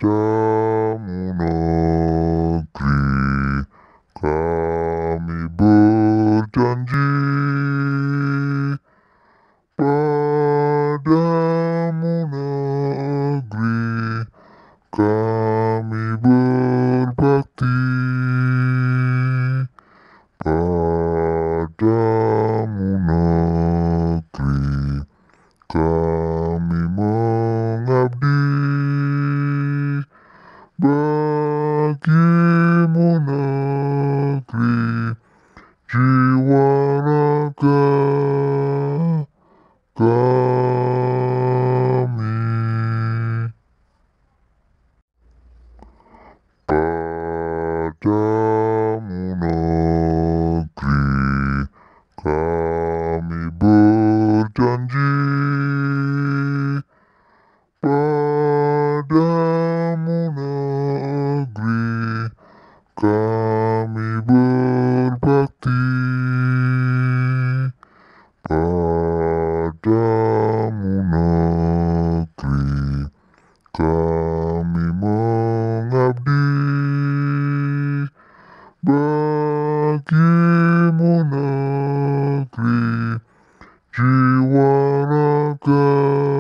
negeri, kami berjanji padamu negeri, kami berbakti padamu negeri, kami mengabdi. Bagimu negeri, jiwa raga kami. Padamu negeri, kami berjanji. Padamu negeri, kami berbakti. Padamu negeri, kami mengabdi. Bagimu negeri, jiwa raga